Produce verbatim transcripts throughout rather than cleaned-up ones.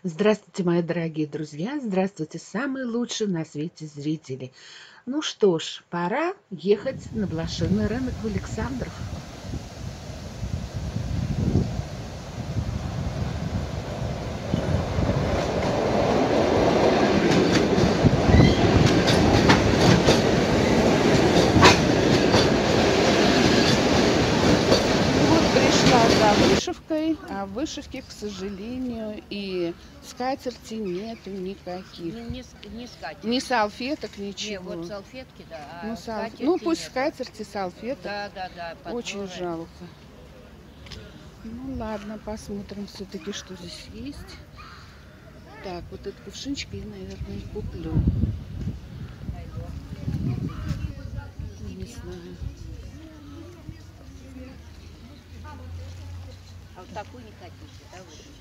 Здравствуйте, мои дорогие друзья! Здравствуйте, самые лучшие на свете зрители! Ну что ж, пора ехать на блошиный рынок в Александров. Вот пришла за вышивкой, а в вышивке, к сожалению, и скатерти нету никаких. Ну, не, с- не скатерть. Ни салфеток, Не, ничего. вот салфетки, да, а Ну, сал- скатерти ну, пусть нет. скатерти, салфеток. Да, да, да, Очень подборы. жалко. Ну ладно, посмотрим все-таки, что здесь есть. Так, вот этот кувшинчик я, наверное, и куплю. Не знаю. А вот такую не хотите, да, вы?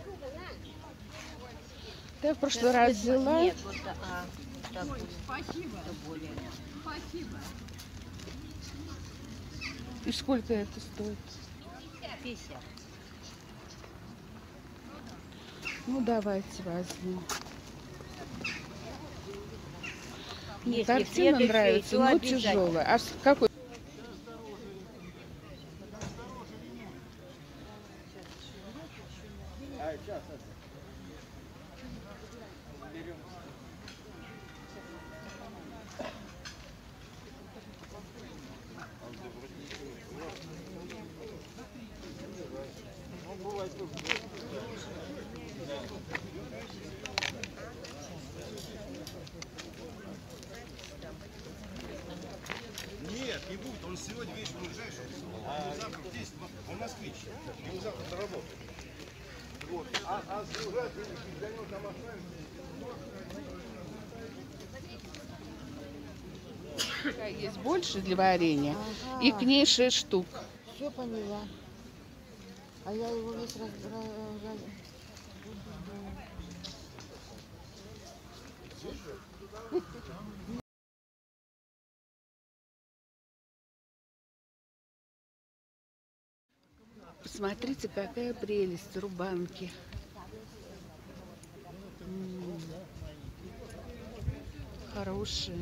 Да, в прошлый раз взяла. Нет, вот а, такую. Спасибо. Более. Спасибо. И сколько это стоит? пятьдесят. Ну, давайте возьму. Если Картина следующее, нравится, то но обязательно. тяжелая. А с- какой? Нет, не будет. Он сегодня вечером уезжает, а завтра в десять, он москвич. Ему завтра до работы. Вот. А, а сгружать для него там оставим. Есть больше для варенья. Ага. И к ней шесть штук. Все поняла. А я его весь раз... раз- раз- Посмотрите, какая прелесть рубанки. М, Хорошие.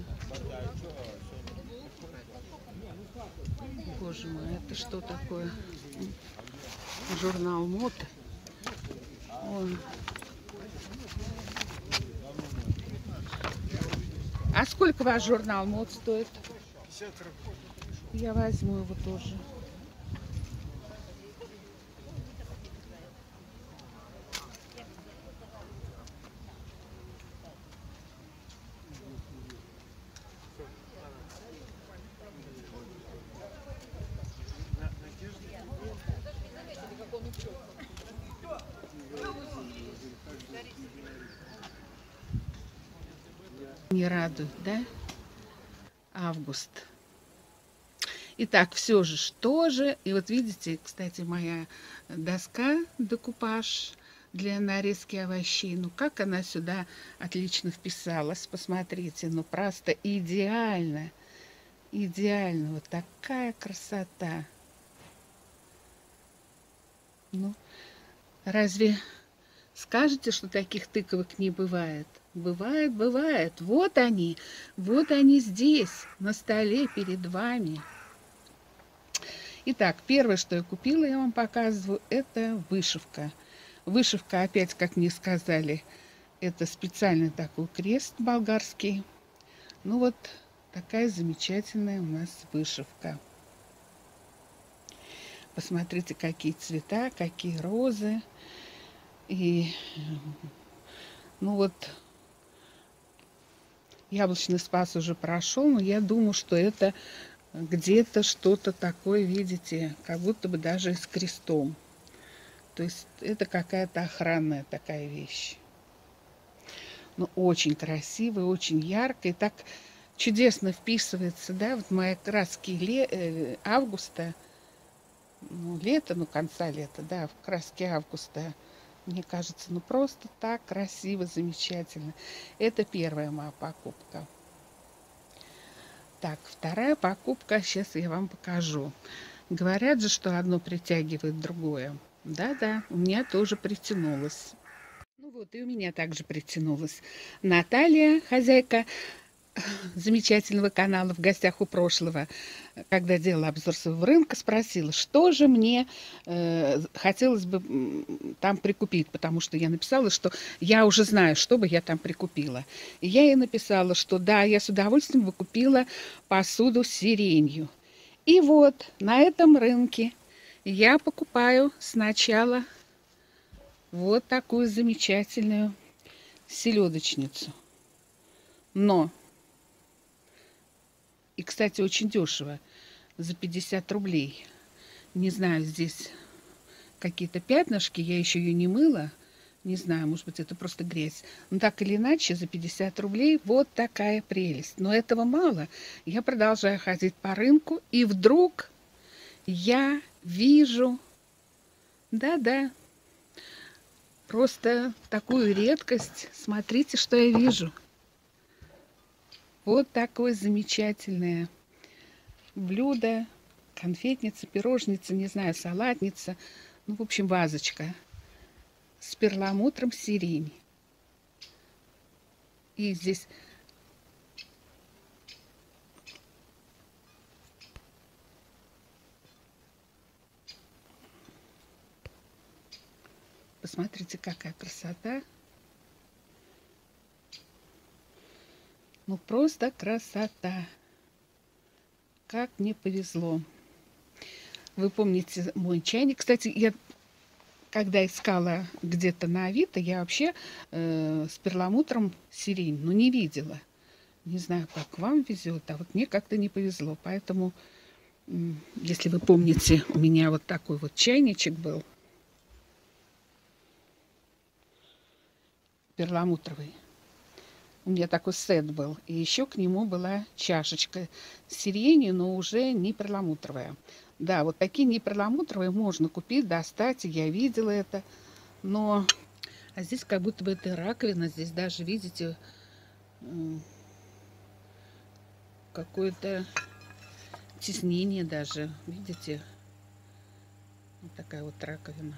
Боже мой, это что такое? М, Журнал мод. Ой. А сколько ваш журнал мод стоит? Я возьму его тоже. Не радует, да? Август. Итак, все же, что же? И вот видите, кстати, моя доска декупаж для нарезки овощей. Ну, как она сюда отлично вписалась. Посмотрите, ну, просто идеально. Идеально. Вот такая красота. Ну, разве скажете, что таких тыковок не бывает? Бывает, бывает. Вот они. Вот они здесь, на столе перед вами. Итак, первое, что я купила, я вам показываю, это вышивка. Вышивка, опять, как мне сказали, это специальный такой крест болгарский. Ну вот такая замечательная у нас вышивка. Посмотрите, какие цвета, какие розы. И, ну вот, яблочный спас уже прошел, но я думаю, что это где-то что-то такое, видите, как будто бы даже и с крестом. То есть это какая-то охранная такая вещь. Ну, очень красивая, очень яркая. И так чудесно вписывается, да, вот мои краски ле, э, августа, ну, лето, ну, конца лета, да, в краски августа. Мне кажется, ну, просто так красиво, замечательно. Это первая моя покупка. Так, вторая покупка, сейчас я вам покажу. Говорят же, что одно притягивает другое. Да-да, у меня тоже притянулось. Ну Вот и у меня также притянулась Наталья, хозяйка замечательного канала «В гостях у прошлого», когда делала обзор своего рынка, спросила, что же мне э, хотелось бы там прикупить, потому что я написала, что я уже знаю, что бы я там прикупила. И я ей написала, что да, я с удовольствием бы купила посуду с сиренью. И вот на этом рынке я покупаю сначала вот такую замечательную селедочницу. Но... И, кстати, очень дешево. За пятьдесят рублей. Не знаю, здесь какие-то пятнышки. Я еще ее не мыла. Не знаю, может быть, это просто грязь. Но так или иначе, за пятьдесят рублей вот такая прелесть. Но этого мало. Я продолжаю ходить по рынку. И вдруг я вижу... Да-да. Просто такую редкость. Смотрите, что я вижу. Вот такое замечательное блюдо, конфетница, пирожница, не знаю, салатница, ну, в общем, вазочка с перламутром сирень. И здесь посмотрите, какая красота. Ну, просто красота. Как мне повезло. Вы помните мой чайник. Кстати, я, когда искала где-то на Авито, я вообще э, с перламутром сирень, ну, не видела. Не знаю, как вам везет, а вот мне как-то не повезло. Поэтому, э, если вы помните, у меня вот такой вот чайничек был. Перламутровый. У меня такой сет был. И еще к нему была чашечка с сиренью, но уже не перламутровая. Да, вот такие не перламутровые можно купить, достать. Я видела это. Но... А здесь как будто бы это раковина. Здесь даже, видите, какое-то тиснение даже. Видите? Вот такая вот раковина.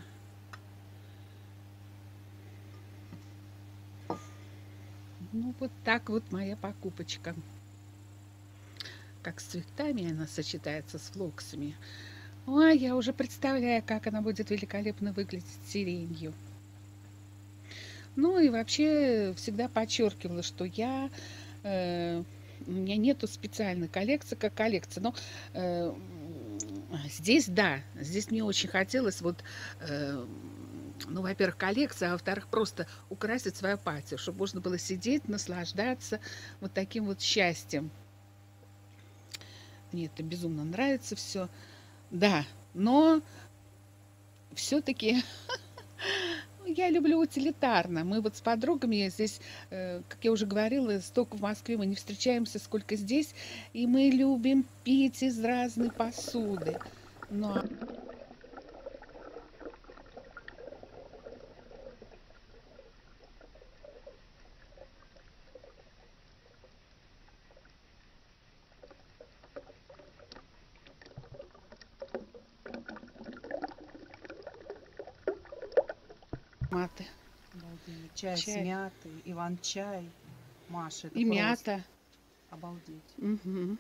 Ну, вот так вот моя покупочка. Как с цветами она сочетается с флоксами. Ой, я уже представляю, как она будет великолепно выглядеть с сиренью. Ну и вообще всегда подчеркивала, что я... Э, у меня нету специальной коллекции, как коллекция. Но э, здесь, да, здесь мне очень хотелось вот... Э, Ну, во-первых, коллекция, а во-вторых, просто украсить свою патио, чтобы можно было сидеть, наслаждаться вот таким вот счастьем. Мне это безумно нравится все. Да, но все-таки я люблю утилитарно. Мы вот с подругами здесь, как я уже говорила, столько в Москве мы не встречаемся, сколько здесь. И мы любим пить из разной посуды. Но... Маты. Чай, чай с мятой, иван-чай, Маша. И мята. Обалдеть. Угу.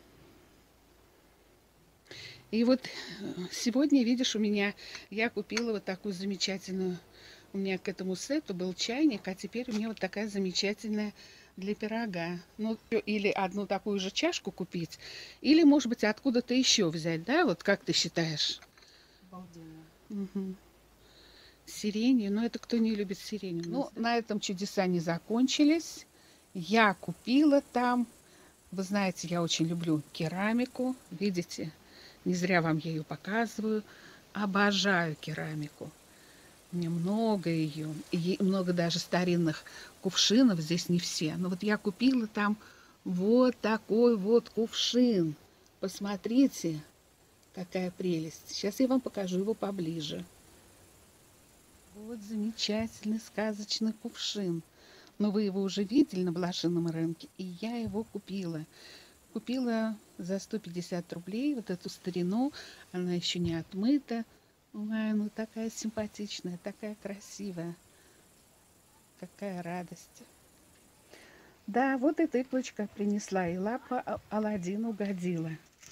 И вот сегодня, видишь, у меня, я купила вот такую замечательную, у меня к этому сету был чайник, а теперь у меня вот такая замечательная для пирога. Ну, или одну такую же чашку купить, или, может быть, откуда-то еще взять, да? Вот как ты считаешь? Обалденно. Угу. Сиренью, но это кто не любит сиренью. Ну, на этом чудеса не закончились. Я купила там, вы знаете, я очень люблю керамику, видите, не зря вам я ее показываю. Обожаю керамику. У меня много ее, и много даже старинных кувшинов, здесь не все. Но вот я купила там вот такой вот кувшин. Посмотрите, какая прелесть. Сейчас я вам покажу его поближе. Вот замечательный сказочный кувшин. Но вы его уже видели на блошином рынке, и я его купила. Купила за сто пятьдесят рублей вот эту старину. Она еще не отмыта. Ой, ну такая симпатичная, такая красивая. Какая радость. Да, вот и тыквочка принесла, и лапа Аладдину угодила.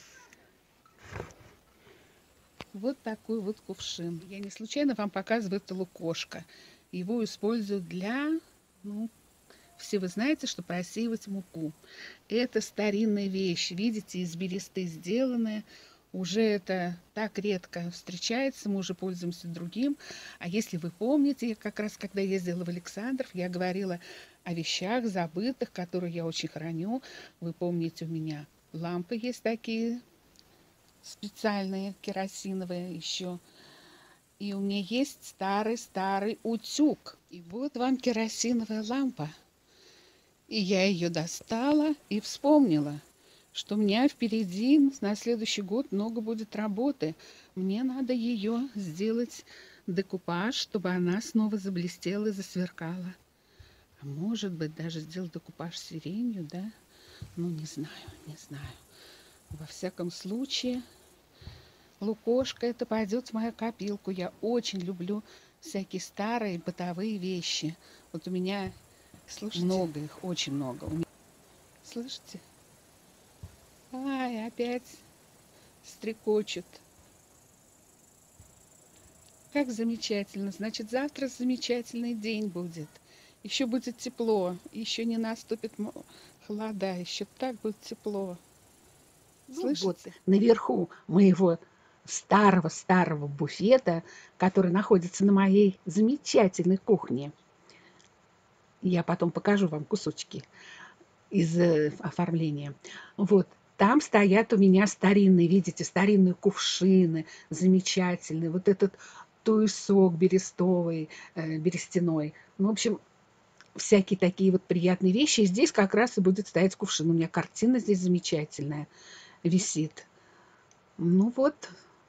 Вот такой вот кувшин. Я не случайно вам показываю это лукошко. Его используют для, ну, все вы знаете, что просеивать муку. Это старинная вещь, видите, из бересты сделанная. Уже это так редко встречается, мы уже пользуемся другим. А если вы помните, как раз когда ездила в Александров, я говорила о вещах забытых, которые я очень храню. Вы помните, у меня лампы есть такие специальные, керосиновые еще. И у меня есть старый-старый утюг. И вот вам керосиновая лампа. И я ее достала и вспомнила, что у меня впереди на следующий год много будет работы. Мне надо ее сделать декупаж, чтобы она снова заблестела и засверкала. А может быть, даже сделать декупаж сиренью, да? Ну, не знаю, не знаю. Во всяком случае, лукошко это пойдет в мою копилку. Я очень люблю всякие старые бытовые вещи. Вот у меня, слушайте, много их, очень много. Слышите? Ай, опять стрекочут. Как замечательно. Значит, завтра замечательный день будет. Еще будет тепло. Еще не наступит холода. Еще так будет тепло. Слышите? Вот наверху моего старого-старого буфета, который находится на моей замечательной кухне. Я потом покажу вам кусочки из оформления. Вот. Там стоят у меня старинные, видите, старинные кувшины, замечательные. Вот этот туесок берестовый, э, берестяной. Ну, в общем, всякие такие вот приятные вещи. И здесь как раз и будет стоять кувшин. У меня картина здесь замечательная висит. Ну вот.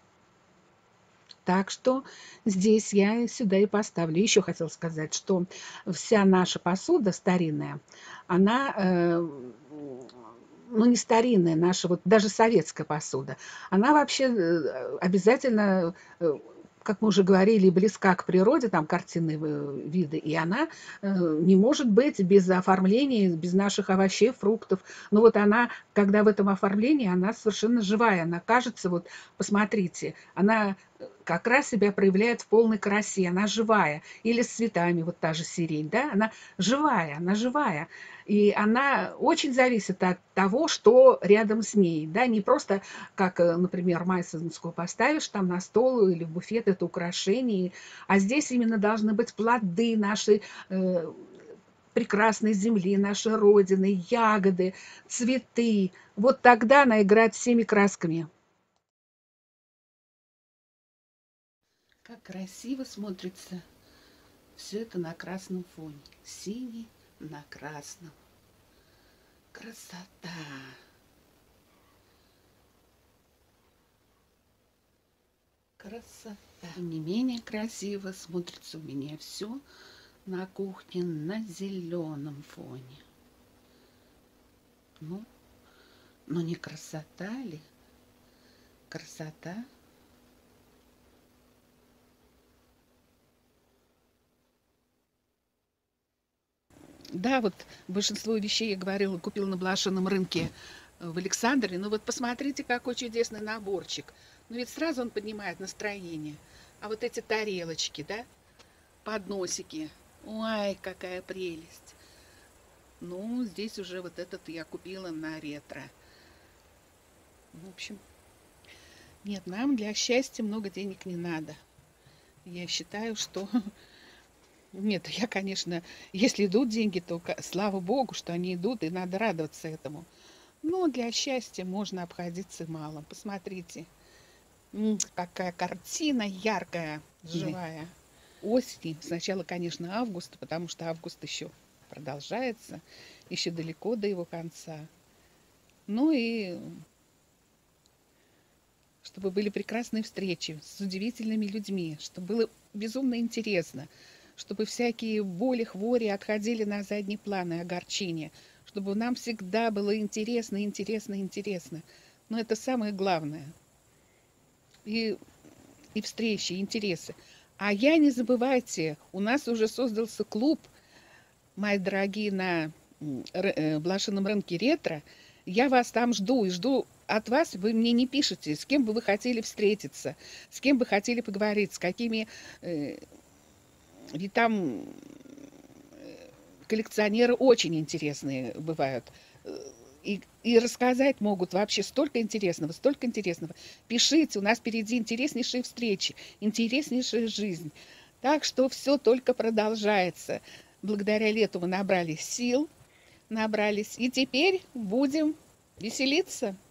Так что здесь я сюда и поставлю. Еще хотела сказать, что вся наша посуда старинная, она... Э, ну, не старинная наша, вот даже советская посуда, она вообще обязательно, как мы уже говорили, близка к природе, там картинные виды, и она не может быть без оформления, без наших овощей, фруктов. Но вот она, когда в этом оформлении, она совершенно живая, она кажется, вот посмотрите, она как раз себя проявляет в полной красе, она живая. Или с цветами, вот та же сирень, да, она живая, она живая. И она очень зависит от того, что рядом с ней, да, не просто, как, например, майсонскую поставишь там на стол или в буфет, это украшение, а здесь именно должны быть плоды нашей э, прекрасной земли, нашей Родины, ягоды, цветы. Вот тогда она играет всеми красками. Как красиво смотрится все это на красном фоне. Синий на красном. Красота! Красота! Не менее красиво смотрится у меня все на кухне на зеленом фоне. Ну, но не красота ли? Красота? Да, вот большинство вещей, я говорила, купила на блошином рынке в Александре. Ну вот посмотрите, какой чудесный наборчик. Ну ведь сразу он поднимает настроение. А вот эти тарелочки, да, подносики. Ой, какая прелесть. Ну, здесь уже вот этот я купила на ретро. В общем, нет, нам для счастья много денег не надо. Я считаю, что... Нет, я, конечно, если идут деньги, то слава богу, что они идут, и надо радоваться этому. Но для счастья можно обходиться малым. Посмотрите, какая картина яркая, живая. Осень, сначала, конечно, август, потому что август еще продолжается, еще далеко до его конца. Ну и чтобы были прекрасные встречи с удивительными людьми, чтобы было безумно интересно, чтобы всякие боли, хвори отходили на задний план и огорчения, чтобы нам всегда было интересно, интересно, интересно. Но это самое главное. И, и встречи, и интересы. А я, не забывайте, у нас уже создался клуб мои дорогие, на м, ры- э, блошином рынке ретро. Я вас там жду и жду от вас. Вы мне не пишете, с кем бы вы хотели встретиться, с кем бы хотели поговорить, с какими... э, Ведь там коллекционеры очень интересные бывают. Э, И, и рассказать могут вообще столько интересного, столько интересного. Пишите, у нас впереди интереснейшие встречи, интереснейшая жизнь. Так что все только продолжается. Благодаря лету мы набрались сил, набрались. И теперь будем веселиться.